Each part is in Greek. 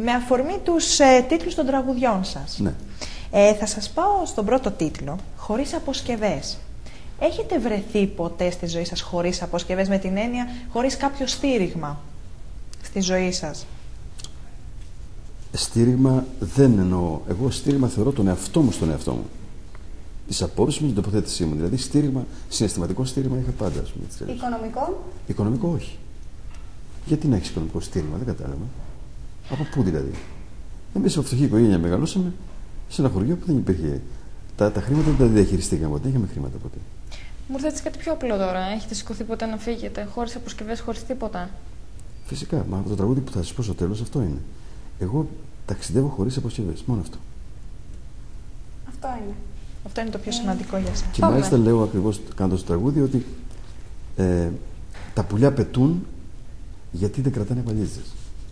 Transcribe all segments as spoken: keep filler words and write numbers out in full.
με αφορμή τους ε, τίτλους των τραγουδιών σας. Ναι. Ε, θα σας πάω στον πρώτο τίτλο, χωρίς αποσκευές. Έχετε βρεθεί ποτέ στη ζωή σας χωρίς αποσκευές, με την έννοια χωρίς κάποιο στήριγμα στη ζωή σας? Στήριγμα δεν εννοώ. Εγώ στήριγμα θεωρώ τον εαυτό μου στον εαυτό μου. Τις απόψεις μου, την τοποθέτησή μου. Δηλαδή στήριγμα, συναισθηματικό στήριγμα είχα πάντα. Ας πούμε, Οικονομικό? Οικονομικό όχι. Γιατί να έχεις οικονομικό στήριγμα, δεν κατάλαβα. Από πού δηλαδή? Εμείς από φτωχή οικογένεια μεγαλώσαμε σε ένα χωριό που δεν υπήρχε. Τα, τα χρήματα δεν τα διαχειριστήκαμε ποτέ, δεν είχαμε χρήματα ποτέ. Μου ήρθε κάτι πιο απλό τώρα. Έχετε σηκωθεί ποτέ να φύγετε χωρίς αποσκευές, χωρίς τίποτα? Φυσικά, μα το τραγούδι που θα σας πω στο τέλος αυτό είναι. Εγώ ταξιδεύω χωρίς αποσκευές, μόνο αυτό. Αυτό είναι. Αυτό είναι το πιο σημαντικό για σας. Και μάλιστα λέω ακριβώς κάνοντας το τραγούδι ότι ε, τα πουλιά πετούν γιατί δεν κρατάνε βαλίζες.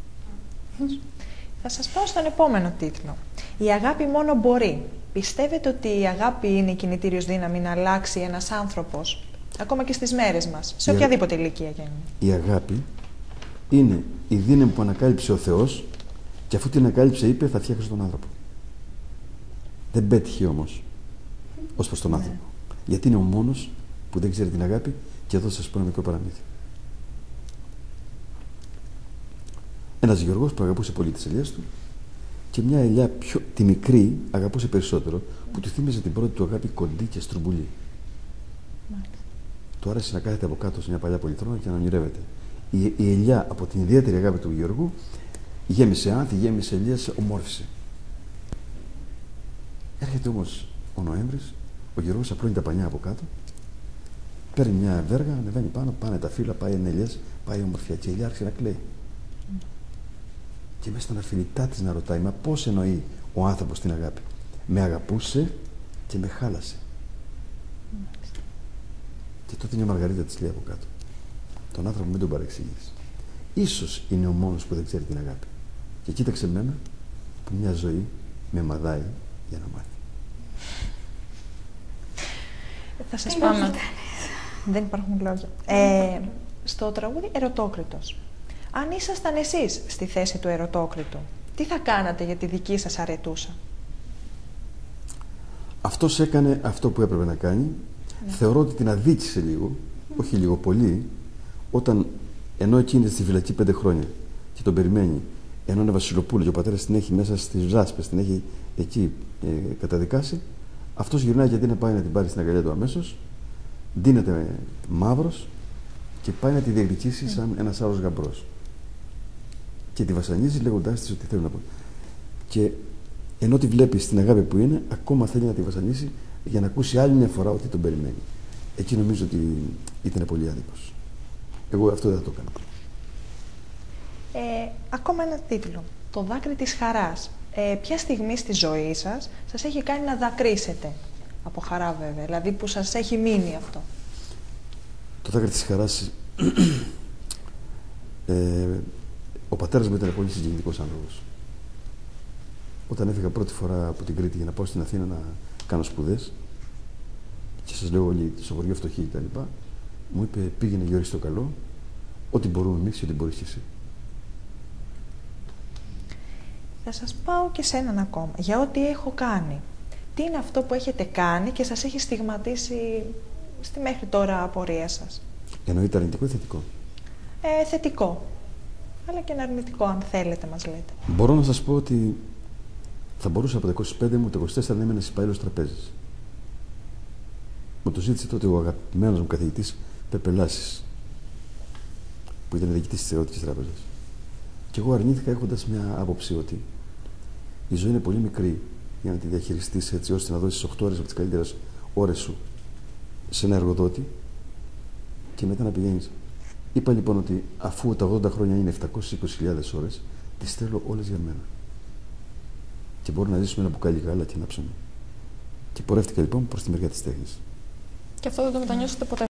Θα σας πάω στον επόμενο τίτλο. Η αγάπη μόνο μπορεί. Πιστεύετε ότι η αγάπη είναι η κινητήριος δύναμη να αλλάξει ένας άνθρωπος, ακόμα και στις μέρες μας, σε οποιαδήποτε ηλικία γίνει? Η αγάπη είναι η δύναμη που ανακάλυψε ο Θεός και αφού την ανακάλυψε είπε θα φτιάξω τον άνθρωπο. Δεν πέτυχε όμως ως προς τον άνθρωπο. Ναι. Γιατί είναι ο μόνος που δεν ξέρει την αγάπη και εδώ σας πω ένα μικρό παραμύθι. Ένας γεωργός που αγαπούσε πολύ τις ελιές του και μια ελιά πιο, τη μικρή αγαπούσε περισσότερο, που του θύμιζε την πρώτη του αγάπη κοντή και στρουμπουλή. Μάλιστα. Του άρεσε να κάθεται από κάτω σε μια παλιά πολυθρόνα και να ονειρεύεται. Η, η ελιά από την ιδιαίτερη αγάπη του Γεωργού γέμισε άνθη, γέμισε ελιές, ομόρφησε. Έρχεται όμως ο Νοέμβρης, ο Γεωργός απλώνει τα πανιά από κάτω, παίρνει μια βέργα, ανεβαίνει πάνω, πάνε τα φύλλα, πάει ελιές, πάει ομορφιά και η ελιά άρχισε να κλαίει. Mm. Και μέσα στα αναφιλητά της να ρωτάει, μα πώς εννοεί ο άνθρωπος την αγάπη? Με αγαπούσε και με χάλασε. Mm. Και τότε είναι η Μαργαρίτα της λέει από κάτω, τον άνθρωπο μην τον παρεξηγείς. Ίσως είναι ο μόνος που δεν ξέρει την αγάπη. Και κοίταξε εμένα που μια ζωή με μαδάει για να μάθει. Θα σας πάμε. Δεν υπάρχουν λόγια. Ε, στο τραγούδι Ερωτόκριτος. Αν ήσασταν εσείς στη θέση του ερωτόκριτου, τι θα κάνατε για τη δική σας αρετούσα? Αυτός έκανε αυτό που έπρεπε να κάνει. Ναι. Θεωρώ ότι την αδίκησε λίγο, mm. όχι λίγο πολύ, όταν ενώ εκείνη είναι στη φυλακή πέντε χρόνια και τον περιμένει, ενώ είναι Βασιλοπούλου και ο πατέρας την έχει μέσα στις ζάσπες, την έχει εκεί ε, καταδικάσει, αυτός γυρνάει γιατί να πάει να την πάρει στην αγκαλιά του αμέσως, ντύνεται μαύρος και πάει να τη διεκδικήσει mm. σαν ένας άλλος γαμπρός. Και τη βασανίζει λέγοντάς της ότι θέλει να πω. Και ενώ τη βλέπει στην αγάπη που είναι, ακόμα θέλει να τη βασανίσει για να ακούσει άλλη μια φορά ότι τον περιμένει. Εκεί νομίζω ότι ήταν πολύ άδικος. Εγώ αυτό δεν θα το κάνω. Ε, ακόμα ένα τίτλο. Το δάκρυ της χαράς. Ε, ποια στιγμή στη ζωή σας σας έχει κάνει να δακρύσετε? Από χαρά βέβαια, δηλαδή που σας έχει μείνει αυτό. Το δάκρυ της χαράς... ε, ο πατέρας μου ήταν πολύ συγκινητικός άνθρωπος. Όταν έφυγα πρώτη φορά από την Κρήτη για να πάω στην Αθήνα να κάνω σπουδές και σας λέω όλοι στο χωριό φτωχοί και τα λοιπά, μου είπε πήγαινε Γιώργη στο καλό, ό,τι μπορούμε εμείς και ό,τι μπορείς και εσύ. Θα σας πάω και σε έναν ακόμα. Για ό,τι έχω κάνει. Τι είναι αυτό που έχετε κάνει και σας έχει στιγματίσει στη μέχρι τώρα απορία σας? Εννοείται αρνητικό ή θετικό? Ε, θετικό. Αλλά και ένα αρνητικό, αν θέλετε, μας λέτε. Μπορώ να σας πω ότι θα μπορούσα από τα είκοσι πέντε μου, τα είκοσι τέσσερα να είμαι ένας υπάλληλος τραπέζης. Μου το ζήτησε τότε ο αγαπημένος μου καθηγητής Πεπελάσης, που ήταν διοικητής της Αγροτικής Τράπεζας. Και εγώ αρνήθηκα έχοντας μια άποψη ότι η ζωή είναι πολύ μικρή για να τη διαχειριστείς έτσι ώστε να δώσεις οκτώ ώρες από τις καλύτερες ώρες σου σε ένα εργοδότη και μετά να πηγαίνεις. Είπα λοιπόν ότι αφού τα ογδόντα χρόνια είναι επτακόσιες είκοσι χιλιάδες ώρες, τις θέλω όλες για μένα. Και μπορώ να ζήσω με ένα μπουκάλι γάλα και ένα ψωμί. Και πορεύτηκα λοιπόν προς τη μεριά της τέχνης. Και αυτό δεν το μετανιώσετε ποτέ?